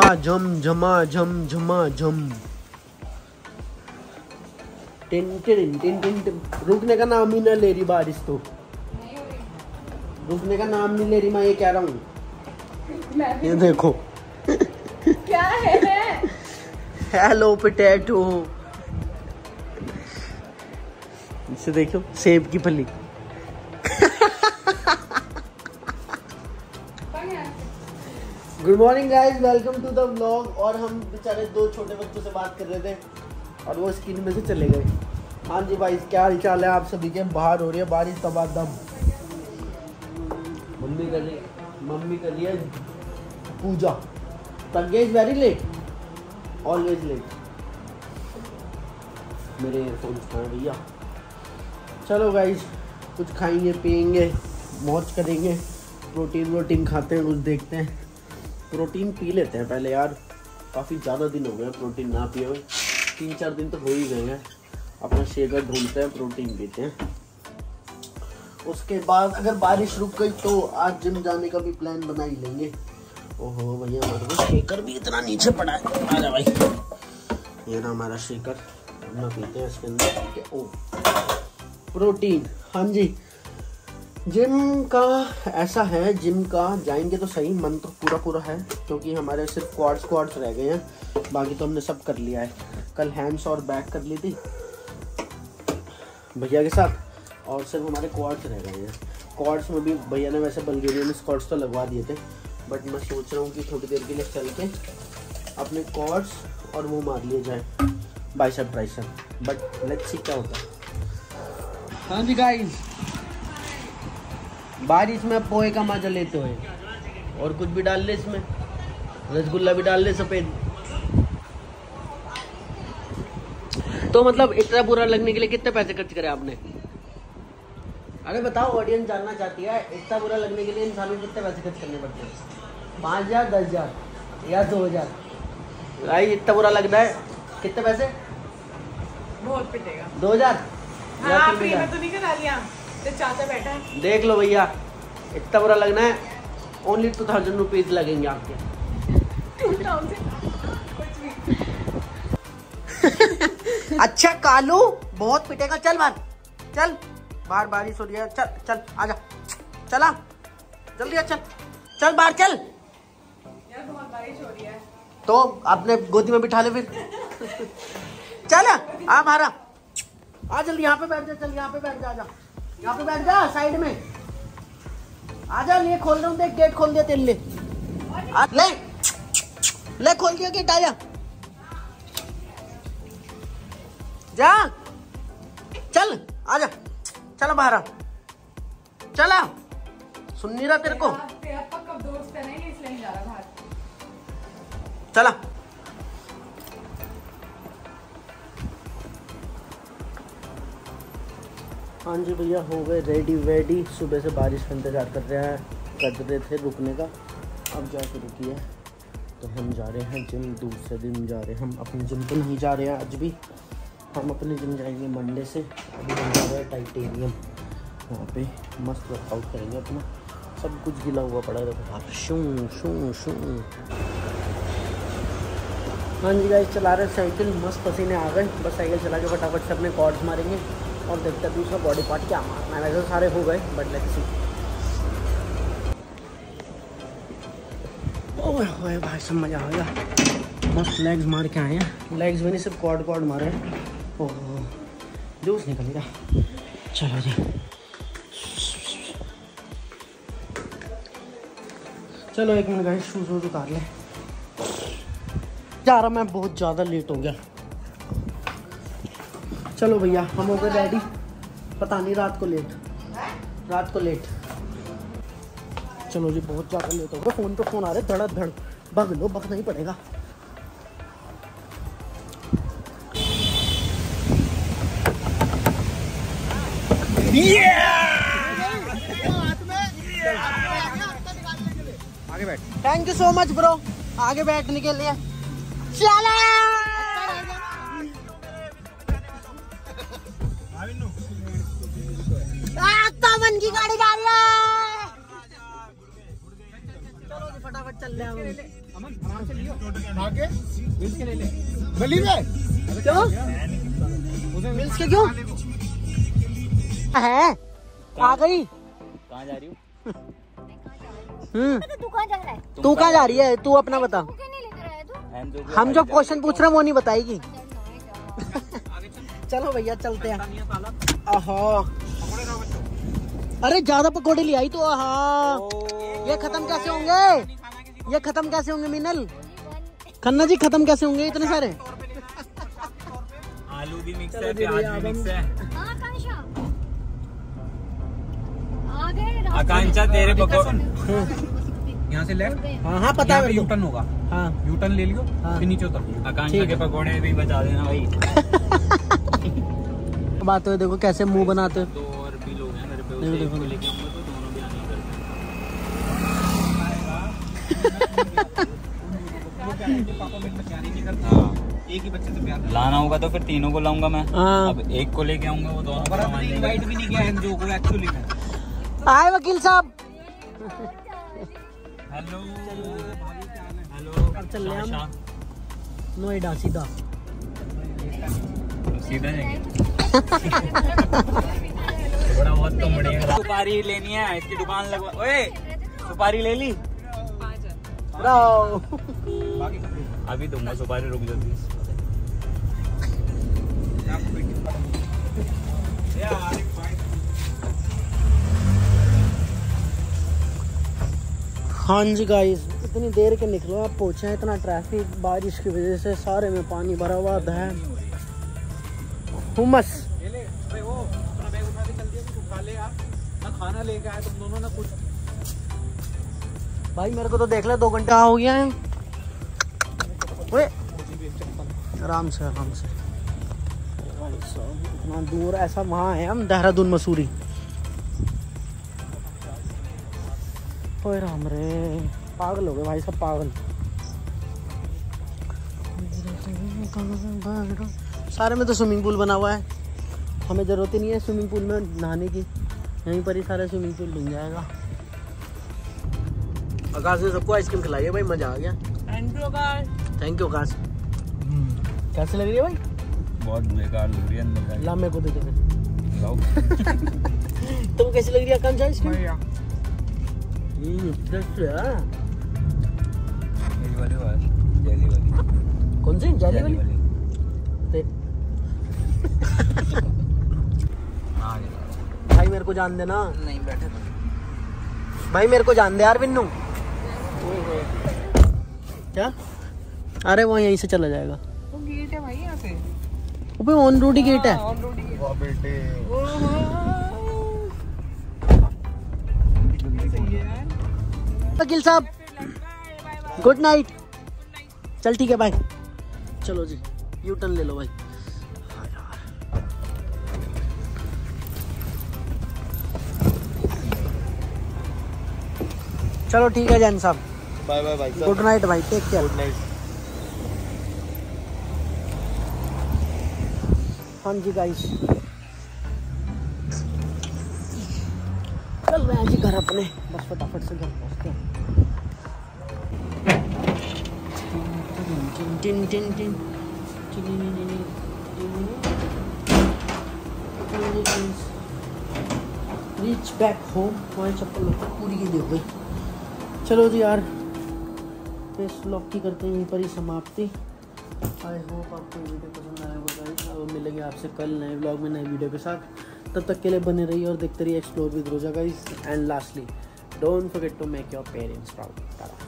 झम झमा झम झमा झम। टिन टिन टिन टिन टिन। रुकने का नाम ही ना ले रही बारिश तो। रुकने का नाम नहीं ले रही, मैं ये कह रहा हूँ। ये देखो क्या है? Hello potato. इसे देखो, सेब की फली। Good morning guys, welcome to the vlog. और हम बेचारे दो छोटे बच्चों से बात कर रहे थे और वो स्क्रीन में से चले गए। हाँ जी भाई, क्या हाल चाल है आप सभी के? बाहर हो रही है बारिश तबादम। मम्मी कर रही है पूजा। तंगे is very late, always late. मेरे एयरफोन्स कहाँ हैं भैया? चलो गाइस, कुछ खाएंगे पिएंगे, मौज करेंगे, प्रोटीन खाते हैं, कुछ देखते हैं। प्रोटीन पी लेते हैं पहले यार, काफ़ी ज़्यादा दिन हो गए प्रोटीन ना पिए हुए। 3-4 दिन तो हो ही गए हैं। अपना शेकर ढूंढते हैं, प्रोटीन पीते हैं। उसके बाद अगर बारिश रुक गई तो आज जिम जाने का भी प्लान बना ही लेंगे। ओहो भैया, हमारे को शेकर भी इतना नीचे पड़ा है। आजा भाई, ये ना हमारा शेकर, अपना पीते हैं इसके अंदर। ओ प्रोटीन, हाँ जी। जिम का ऐसा है, जिम का जाएंगे तो सही, मन तो पूरा है, क्योंकि हमारे सिर्फ क्वाड्स रह गए हैं, बाकी तो हमने सब कर लिया है। कल हैंड्स और बैक कर ली थी भैया के साथ, और सिर्फ हमारे क्वाड्स रह गए हैं। क्वाड्स में भी भैया ने वैसे बल्गेरियन स्क्वाट्स तो लगवा दिए थे, बट मैं सोच रहा हूँ कि थोड़ी देर के लिए चल के अपने क्वाड्स और वो मार लिए जाए, bicep tricep. But let's see क्या होता है। हाँ जी गाइस, बारिश में पोहे का मजा लेते हुए, और कुछ भी डाल ले इसमें, रसगुल्ला भी डाल ले सफेद। तो मतलब इतना बुरा लगने के लिए कितने पैसे खर्च करे आपने? अरे बताओ, ऑडियंस जानना चाहती है, इतना बुरा लगने के लिए इंसान को कितने पैसे खर्च करने पड़ते हैं? 5,000, 10,000 या 2,000? भाई इतना बुरा लग रहा है, कितने पैसे? बहुत पिटेगा। 2,000? हाँ, फ्री में तो नहीं करा लिया, तो चाचा बैठा है। देख लो भैया, इतना बुरा लगना है, ओनली 2,000 रुपीज लगेंगे आपके। 2,000 कुछ भी। अच्छा कालू, बहुत पिटेगा। चल बाहर, चल बाहर, बारिश हो रही है। चल चल आजा, चला जल्दी आ, चल बाहर चल। यार बहुत बारिश हो रही है तो आपने गोदी में बिठा ले फिर। चल आ मारा, आ जल्दी, यहाँ पे बैठ जा। चल यहाँ पे बैठ जा, यहाँ पे बैठ जा, साइड में आ जा। ये खोल रहा हूँ, देख गेट खोल दिया तेरे लिए। ले खोल दिया गेट, आया जा, चल आजा, चला बाहर आ, चला। सुन नहीं रहा तेरे को? तेरा पक्का दोस्त है, नहीं इसलिए नहीं जा रहा बाहर। चला। हाँ जी भैया, हो गए रेडी वेडी। सुबह से बारिश का इंतजार कर रहे थे रुकने का, अब जाके रुकी है। तो हम जा रहे हैं जिम, दूसरे दिन जा रहे हैं। हम अपनी जिम तो नहीं जा रहे हैं आज भी, हम अपनी जिम जाएंगे मंडे से। अभी हम जा रहे हैं टाइटेनियम, वहाँ पे मस्त वर्कआउट करेंगे अपना। सब कुछ गिला हुआ पड़ा है, शू शू शू। हाँ जी गाइस, चला रहे साइकिल, मस्त पसीने आ गए। बस साइकिल चला के फटाफट से अपने कॉर्ड्स मारेंगे और देखते हैं दूसरा बॉडी पार्ट क्या मारना है। वैसे सारे हो गए, बट लेट्स सी। ओए भाई, सब मज़ा आ गया। मस्त लेग्स मार के आए हैं, लेग्स भी नहीं, सिर्फ कॉर्ड मारे हैं। ओह जूस निकल गया। चलो जी, चलो 1 मिनट गाइस, शूज वूज उतार ले। जा रहा मैं, बहुत ज़्यादा लेट हो गया। चलो भैया, हम हो गए रेडी। पता नहीं रात को लेट। चलो जी, बहुत ज़्यादा लेट हो गया। फ़ोन पे फ़ोन आ रहे, धड़ भगना ही पड़ेगा। आगे बैठ। Thank you so much bro, आगे बैठने के लिए। चला की गाड़ी जा रही है। फटाफट चल रहे हैं अमन आराम से लियो आगे मिल्स के ले ले गली में क्यों मिल्स के क्यों है आ गई कहाँ जा रही हूँ? तू कहाँ जा रहा है? तू कहाँ जा रही है तू अपना बता तू क्यों नहीं लेकर आया तू? हम जो क्वेश्चन पूछ रहे हैं वो नहीं बताएगी चलो भैया चलते हैं आहा अरे ज्यादा पकौड़े ले आई तो आहा ये खत्म कैसे होंगे ये खत्म कैसे होंगे मीनल खन्ना जी खत्म कैसे होंगे इतने सारे आलू भी मिक्स है प्याज भी मिक्स है आकांक्षा तेरे पकौड़े यहाँ से लेफ्ट हाँ हाँ पता है यू टर्न होगा हाँ यू टर्न ले लियो हाँ। फिर नीचे उतर लियो आकांक्षा के पकौड़े भी बचा देना भाई बात है देखो कैसे मुंह बनाते दो और भी लोग हैं मेरे पे देखो, उसे देखो। एक को लेके आऊंगा तो दोनों भी आने एक ही बच्चे से प्यार लाना होगा तो फिर तीनों को लाऊंगा मैं हाँ। अब एक को लेके आऊंगा वो दोनों को सामान लेगा। इनवाइट भी नहीं किया एनजीओ को एक्चुअली में आए वकील साहब हेलो हेलो चल रहे हैं हम। शाम नोएडा सीधा सीधा जाएंगे थोड़ा बहुत तो मुड़ेगा सुपारी लेनी है इसकी दुकान लगवा ओए सुपारी ले ली अभी दूंगा सुपारी रुक जाती हाँ जी गाइस इतनी देर के निकलो आप पहुंचे हैं इतना ट्रैफिक बारिश की वजह से सारे में पानी भरा हुआ है हुमस अरे वो अपना बैग उठा के चल दिया कुछ उठा ले यार ना खाना लेके आए तुम दोनों ना कुछ भाई मेरे को तो देख ले 2 घंटे हो गया है ओए आराम से इतना दूर ऐसा वहाँ है हम देहरादून मसूरी ओए राम रे पागल हो गए भाई सब पागल सारे में तो स्विमिंग पूल बना हुआ है हमें जरूरत ही नहीं है स्विमिंग पूल में नहाने की यहीं पर ही सारा स्विमिंग पूल बन जाएगा आकाश ने सबको आइसक्रीम खिलाई है भाई मजा आ गया थैंक यू आकाश कैसे लग रही है भाई बहुत बेकार लग रही है अंदर जाके। ला मेरे को दे दे लाओ तुम कैसी लग रही है आकांक्षा आइसक्रीम ये वाली जेली वाली कौन सी जेली वाली भाई मेरे को जान देना नहीं बैठे भाई मेरे को जान दे यार बिन्नू क्या अरे वो यहीं से चला जाएगा वो गेट है भाई यहाँ पे अबे ऑन रोड ही गेट है ऑन रोड ही वाह बेटे सही है यार वकील साहब गुड नाइट चल ठीक है भाई चलो जी यू टर्न ले लो भाई चलो ठीक है जैन साहब बाय बाय भाई गुड नाइट भाई टेक केयर गुड नाइट हाँ जी गाइस चल रहे हैं जी घर अपने बस फटाफट से घर पहुँचते हैं टिन टिन टिन रीच बैक होम हमारी चप्पल पूरी की दे गई चलो जी यार इस व्लॉग की करते हैं यहीं पर ही समाप्ति आई होप आपको वीडियो पसंद आया होगा गाइस और मिलेंगे आपसे कल नए व्लॉग में नए वीडियो के साथ तब तक के लिए बने रहिए और देखते रहिए explore with Roza guys and lastly don't forget to make your parents proud